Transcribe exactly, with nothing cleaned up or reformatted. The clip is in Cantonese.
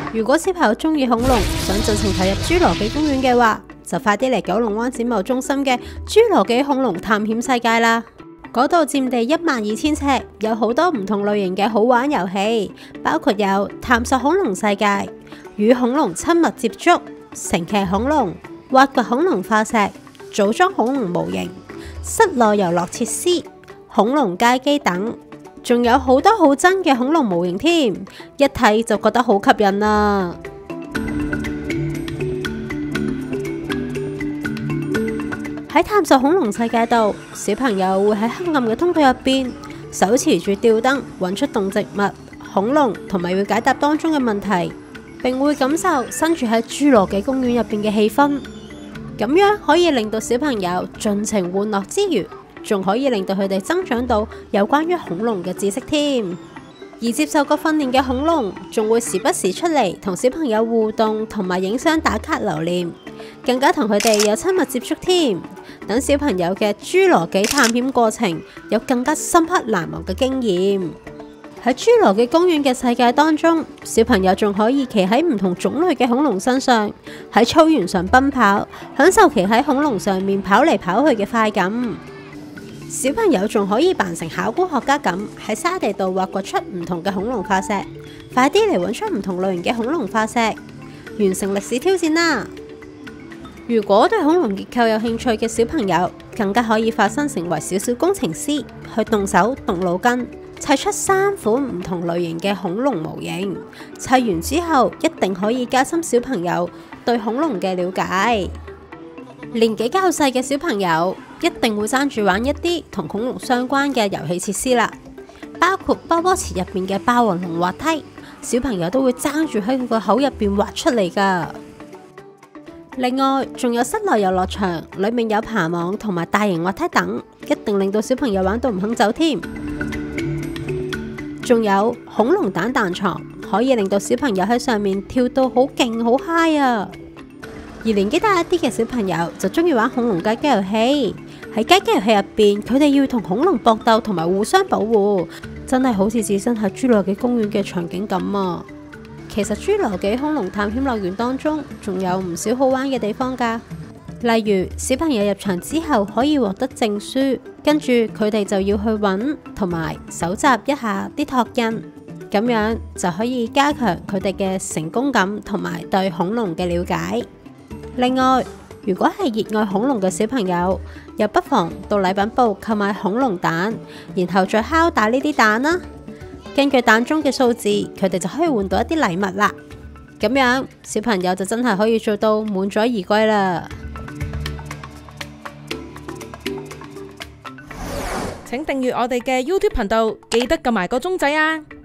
如果小朋友中意恐龍，想盡情投入侏羅紀公園嘅話，就快啲嚟九龍灣展貿中心嘅侏羅紀恐龍探險世界啦！嗰度佔地一萬二千尺，有好多唔同類型嘅好玩遊戲，包括有探索恐龍世界、與恐龍親密接觸、乘騎恐龍、挖掘恐龍化石、組裝恐龍模型、室內遊樂設施、恐龍街機等，仲有好多好真嘅恐龍模型添，一睇就覺得好吸引啦！喺探索恐龍世界度，小朋友會喺黑暗嘅通道入邊，手持住吊燈，揾出動植物、恐龍，同埋要解答當中嘅問題，並會感受身處喺侏羅紀公園入邊嘅氣氛。咁樣可以令到小朋友盡情玩樂之餘，仲可以令到佢哋增長到有關於恐龍嘅知識添。而接受過訓練嘅恐龍，仲會時不時出嚟同小朋友互動，同埋影相打卡留念，更加同佢哋有親密接觸添。等小朋友嘅侏羅紀探險過程有更加深刻難忘嘅經驗。喺侏羅紀公園嘅世界當中，小朋友仲可以騎喺唔同種類嘅恐龍身上，喺草原上奔跑，享受騎喺恐龍上面跑嚟跑去嘅快感。小朋友仲可以扮成考古學家咁，喺沙地度挖掘出唔同嘅恐龍化石，快啲嚟揾出唔同類型嘅恐龍化石，完成歷史挑戰啦！如果對恐龍結構有興趣嘅小朋友，更加可以化身成為小小工程師，去動手動腦筋，砌出三款唔同類型嘅恐龍模型。砌完之後，一定可以加深小朋友對恐龍嘅了解。年紀較細嘅小朋友，一定會爭住玩一啲同恐龍相關嘅遊戲設施啦，包括波波池入邊嘅霸王龍滑梯，小朋友都會爭住喺佢個口入邊滑出嚟噶。另外，仲有室內遊樂場，裏面有爬網同埋大型滑梯等，一定令到小朋友玩到唔肯走添。仲有恐龍蛋彈床，可以令到小朋友喺上面跳到好勁好嗨啊！而年紀大一啲嘅小朋友就中意玩恐龍街機遊戲。喺街機遊戲入邊，佢哋要同恐龍搏鬥同埋互相保護，真係好似置身喺侏羅紀公園嘅場景咁啊！其實侏羅紀恐龍探險樂園當中仲有唔少好玩嘅地方噶，例如小朋友入場之後可以獲得證書，跟住佢哋就要去揾同埋搜集一下啲拓印，咁樣就可以加強佢哋嘅成功感同埋對恐龍嘅了解。另外，如果係熱愛恐龍嘅小朋友，又不妨到禮品部購買恐龍蛋，然後再敲打呢啲蛋啦。根據蛋中嘅數字，佢哋就可以換到一啲禮物啦。咁樣小朋友就真係可以做到滿載而歸啦。 請訂閱我哋嘅 YouTube 頻道，記得撳埋個鐘仔啊！